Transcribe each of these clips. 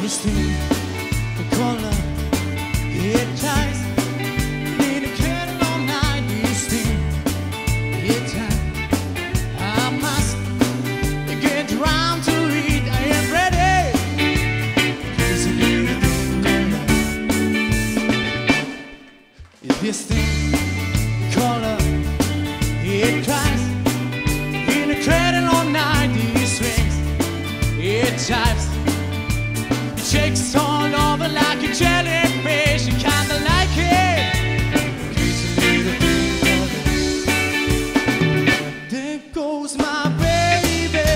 This thing, the color, it ties. Been a kettle all night. This thing, it ties. I must get round to it. I am ready. This little thing, this thing, color, it cries. In a cradle all night. These strings, it ties. Shakes all over like a jellyfish. You kinda like it. It's a little thing. There goes my baby.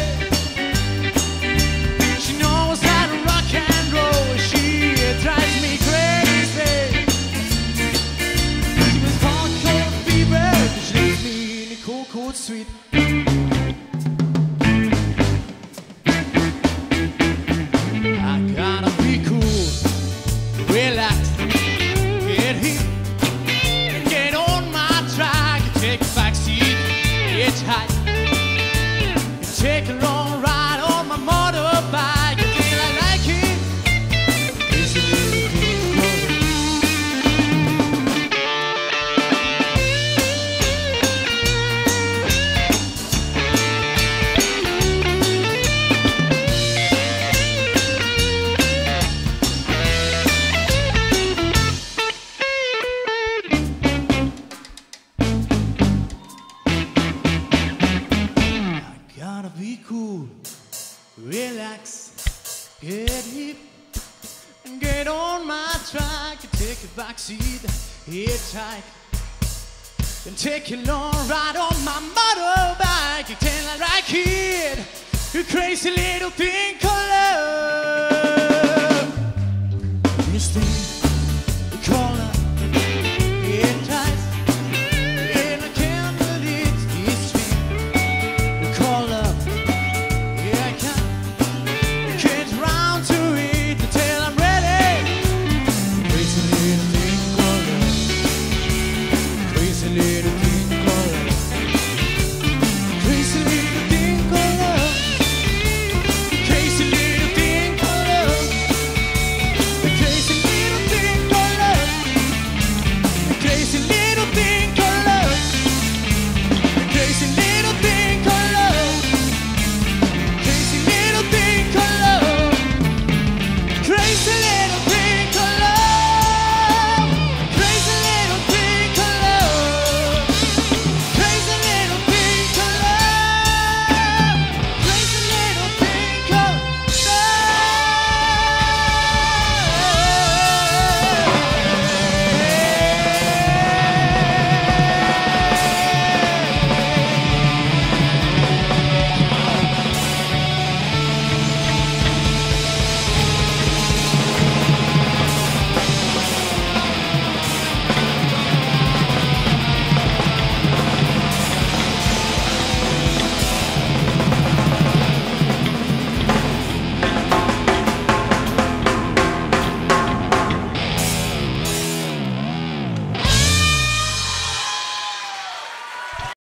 She knows how to rock and roll. She drives me crazy. She was hardcore fever. She leaves me in a cold, cold sweet. Relax, get hip, get on my track, take a back seat, it's hot. Take a long ride on my motorbike, I think I like it. It's a little be cool, relax, get hip, and get on my track. Take a back seat, hit tight, and take a long ride on my motorbike. You tell I like it, you crazy little thing